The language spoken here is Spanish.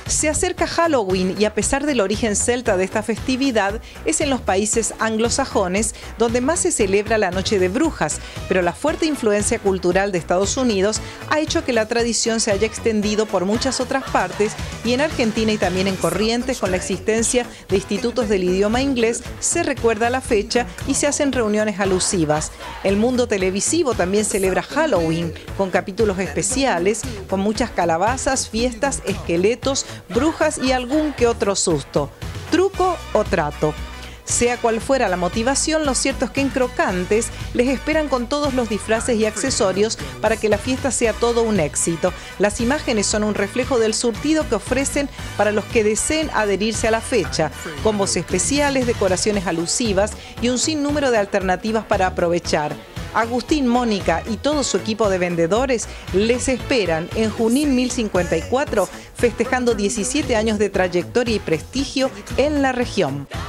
Se acerca Halloween y a pesar del origen celta de esta festividad, es en los países anglosajones donde más se celebra la Noche de Brujas, pero la fuerte influencia cultural de Estados Unidos ha hecho que la tradición se haya extendido por muchas otras partes y en Argentina y también en Corrientes, con la existencia de institutos del idioma inglés, se recuerda la fecha y se hacen reuniones alusivas. El mundo televisivo también celebra Halloween con capítulos especiales, con muchas calabazas, fiestas, esqueletos, brujas y algún que otro susto, truco o trato. Sea cual fuera la motivación, lo cierto es que en Crocantes les esperan con todos los disfraces y accesorios para que la fiesta sea todo un éxito. Las imágenes son un reflejo del surtido que ofrecen para los que deseen adherirse a la fecha, combos especiales, decoraciones alusivas y un sinnúmero de alternativas para aprovechar. Agustín, Mónica y todo su equipo de vendedores les esperan en Junín 1054, festejando 17 años de trayectoria y prestigio en la región.